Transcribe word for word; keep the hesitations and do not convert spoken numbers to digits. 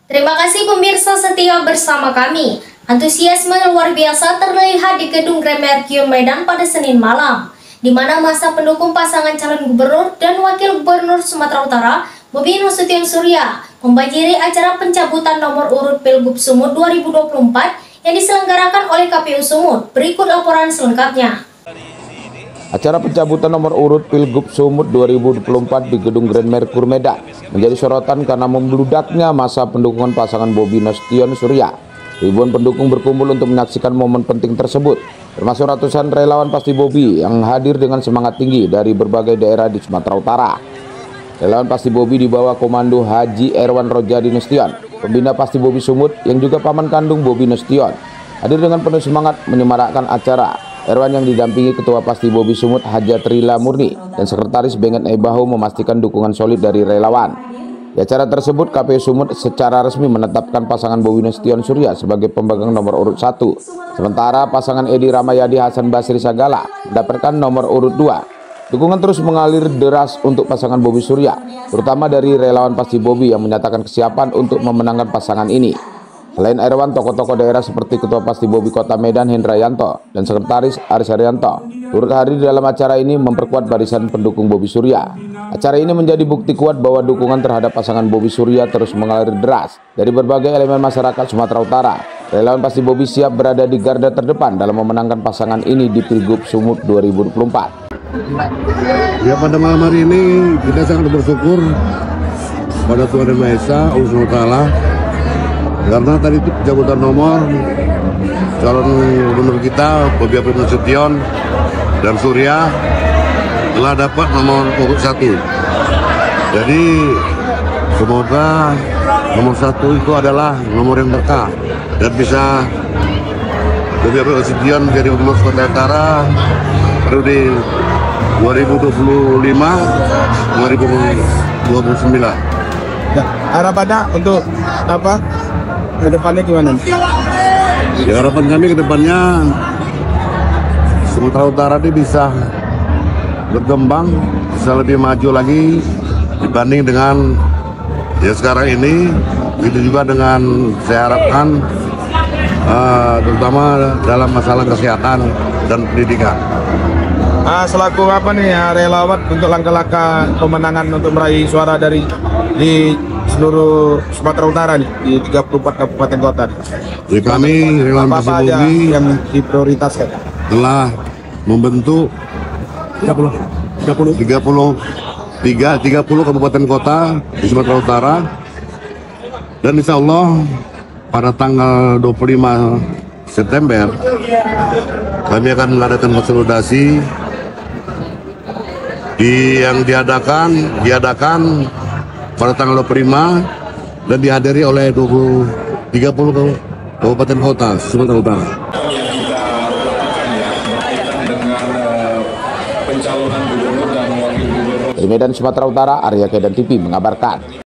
Terima kasih pemirsa setia bersama kami. Antusiasme luar biasa terlihat di Gedung Remercure Medan pada Senin malam, di mana masa pendukung pasangan calon gubernur dan wakil gubernur Sumatera Utara, Bobi Nasution Surya, membanjiri acara pencabutan nomor urut Pilgub Sumut dua ribu dua puluh empat yang diselenggarakan oleh K P U Sumut. Berikut laporan selengkapnya. Acara pencabutan nomor urut Pilgub Sumut dua ribu dua puluh empat di Gedung Remercure Medan menjadi sorotan karena membludaknya masa pendukungan pasangan Bobi Nasution Surya. Ribuan pendukung berkumpul untuk menyaksikan momen penting tersebut, termasuk ratusan relawan Pasti Bobi yang hadir dengan semangat tinggi dari berbagai daerah di Sumatera Utara. Relawan Pasti Bobi di bawah komando Haji Erwan Rojadi Nasution, pembina Pasti Bobi Sumut yang juga paman kandung Bobi Nasution, hadir dengan penuh semangat menyemarakkan acara. Erwan yang didampingi Ketua Pasti Bobi Sumut Hajat Rila Murni dan Sekretaris Benget Ebahu memastikan dukungan solid dari relawan. Di acara tersebut, K P U Sumut secara resmi menetapkan pasangan Bobi Nasution Surya sebagai pemegang nomor urut satu. Sementara pasangan Edi Ramayadi Hasan Basri Sagala mendapatkan nomor urut dua. Dukungan terus mengalir deras untuk pasangan Bobi Surya, terutama dari relawan Pasti Bobi yang menyatakan kesiapan untuk memenangkan pasangan ini. Selain Erwan, tokoh-tokoh daerah seperti Ketua Pasti Bobi Kota Medan Hendra Yanto dan Sekretaris Aris Haryanto turut hadir dalam acara ini memperkuat barisan pendukung Bobi Surya. Acara ini menjadi bukti kuat bahwa dukungan terhadap pasangan Bobi Surya terus mengalir deras dari berbagai elemen masyarakat Sumatera Utara. Relawan Pasti Bobi siap berada di garda terdepan dalam memenangkan pasangan ini di Pilgub Sumut dua ribu dua puluh empat. Ya, pada malam hari ini kita sangat bersyukur pada Tuhan Yang Maha Esa, Allah subhanahu wa taala, karena tadi itu pencabutan nomor calon gubernur kita Bobi Nasution dan Surya telah dapat nomor urut satu. Jadi semoga nomor satu itu adalah nomor yang berkah dan bisa Bobi Nasution jadi gubernur Sumatera Utara periode dua ribu dua puluh lima sampai dua ribu dua puluh sembilan. Ya, harapannya untuk apa? Ke depannya gimana? Ya, harapan kami ke depannya Sumatera Utara ini bisa berkembang, bisa lebih maju lagi dibanding dengan ya sekarang ini. Itu juga dengan saya harapkan uh, terutama dalam masalah kesehatan dan pendidikan. Ah, selaku apa nih ya, relawan untuk langkah-langkah pemenangan untuk meraih suara dari di seluruh Sumatera Utara nih, di tiga puluh empat kabupaten kota. Jadi kami relawan Pasti Bobi yang diprioritaskan telah membentuk tiga puluh tiga puluh kabupaten kota di Sumatera Utara, dan insya Allah pada tanggal dua puluh lima September kami akan mengadakan konsolidasi di yang diadakan diadakan pada tanggal dua puluh lima dan dihadiri oleh dua puluh tiga puluh kabupaten kota Sumatera Utara. Dari Medan, Sumatera Utara, Arya Kedan T V mengabarkan.